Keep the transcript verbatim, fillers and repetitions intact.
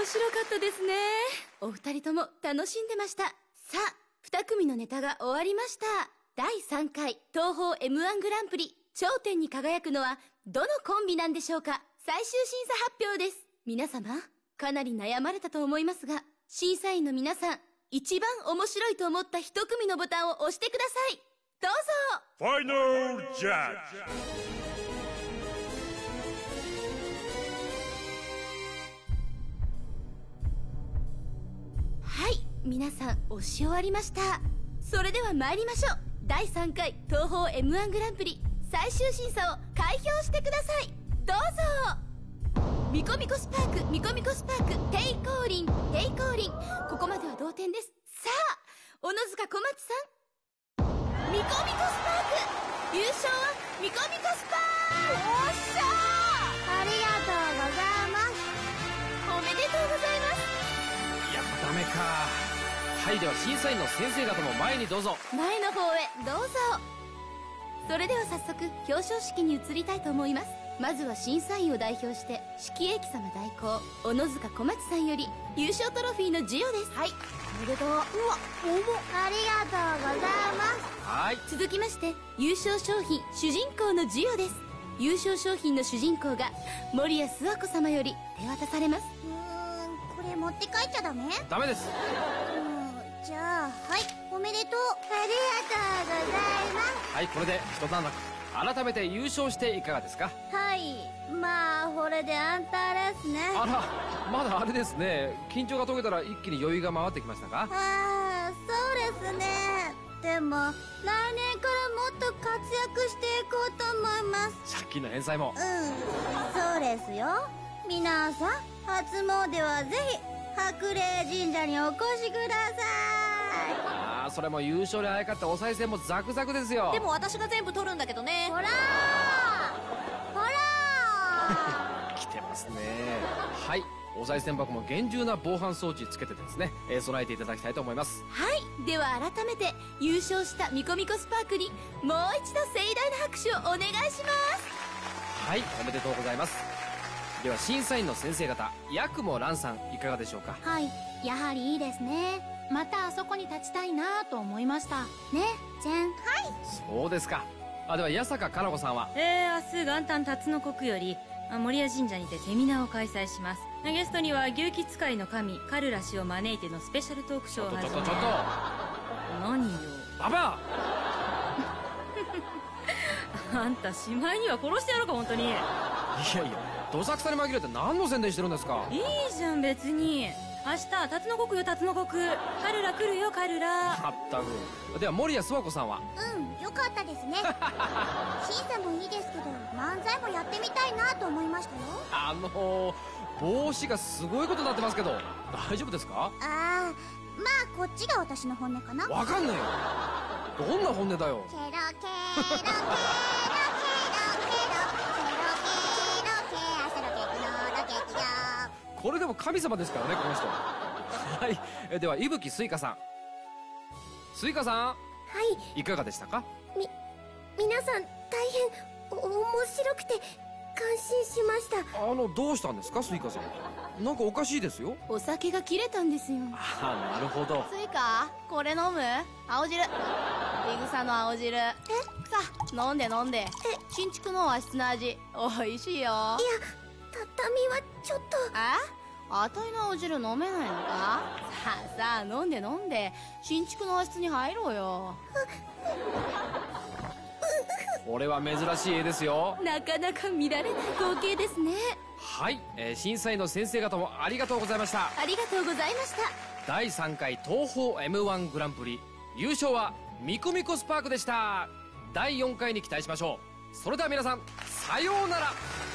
白かったですね。お二人とも楽しんでました。さあ、に組のネタが終わりました。だいさんかい東宝 エムワン グランプリ、頂点に輝くのはどのコンビなんでしょうか。最終審査発表です。皆様、かなり悩まれたと思いますが、審査員の皆さん、一番面白いと思った一組のボタンを押してください。どうぞ。 ファイナルジャッジ。 はい、皆さん押し終わりました。それでは参りましょう。だいさんかい東宝 エムワン グランプリ最終審査を開票してください。どうぞ。ミコミコスパーク、ミコミコスパーク、テイコーリン、テイコーリン。ここまでは同点です。さあ、小野塚小町さん、ミコミコスパーク優勝はミコミコスパーク。おっしゃー、ありがとうございます。おめでとうございます。 やっぱダメか。はい、では審査員の先生方も前にどうぞ。 前の方へどうぞ。それでは早速表彰式に移りたいと思います。まずは審査員を代表して式英樹様代行小野塚小町さんより優勝トロフィーの授与です。はい、おめでとう。うわ、重っ。ありがとうございます。 はい、 続きまして優勝商品主人公の授与です。優勝商品の主人公が守谷諏訪子様より手渡されます。 うーん、これ持って帰っちゃダメ？ ダメです。 じゃあ、はい、おめでとう。ありがとうございます。 はい、これで一段落。改めて優勝していかがですか？ はい、まあこれで安泰ですね。 あら、まだあれですね。緊張が解けたら一気に余裕が回ってきましたか？ ああ、そうですね。でも来年からもっと活躍していこうと思います。 借金の返済も。 うん、そうですよ。皆さん、初詣はぜひ白麗神社にお越しください。 ああ、それも優勝にあやかってお賽銭もザクザクですよ。 でも私が全部取るんだけどね。 ほらーほらー来てますね。はい、お賽銭箱も厳重な防犯装置つけてですね、えー、備えていただきたいと思います。 はい、では改めて優勝したミコミコスパークにもう一度盛大な拍手をお願いします。 はい、おめでとうございます。では審査員の先生方、八雲蘭さんいかがでしょうか？ はい、やはりいいですね。またあそこに立ちたいなと思いましたね、ジェン。はい。 そうですか。あ、では八坂かな子さんは？ えー、明日元旦辰の刻より守谷神社にてセミナーを開催します。ゲストには牛鬼使いの神カルラ氏を招いてのスペシャルトークショーを始め。 ちょっとちょっとちょっと何よババアあんたしまいには殺してやろうか本当に。いやいや、どさくさに紛れて何の宣伝してるんですか？ いいじゃん別に。明日辰の刻よ辰の刻。カルラ来るよカルラ。 まったく。では守谷諏訪子さんは？ うん、よかったですね。審査もいいですけど漫才もやってみたいなと思いましたよ。 あのー、帽子がすごいことになってますけど大丈夫ですか？ ああ、まあこっちが私の本音かな。 わかんねえよ。どんな本音だよ。 ケロケロケロケロケロケロケロケロケロケロケロケロ。 これでも神様ですからねこの人。はい、えでは伊吹すいかさん。すいかさん、 はい、 いかがでしたか？ み皆さん大変お面白くて感心しました。 あのどうしたんですかすいかさん。なんかおかしいですよ。 お酒が切れたんですよ。 ああ、なるほど。 スイカ、これ飲む？青汁。いぐさの青汁。え？さあ、飲んで飲んで。新築の和室の味、おいしいよ。いや、 畳はちょっと。 え？あたいの青汁飲めないのか？さあさあ、飲んで飲んで。新築の和室に入ろうよ。 これは珍しい絵ですよ。 なかなか見られない光景ですね。 はい、えー、審査員の先生方もありがとうございました。 ありがとうございました。 だいさんかい東宝 エムワン グランプリ優勝はミコミコスパークでした。だいよんかいに期待しましょう。それでは皆さん、さようなら。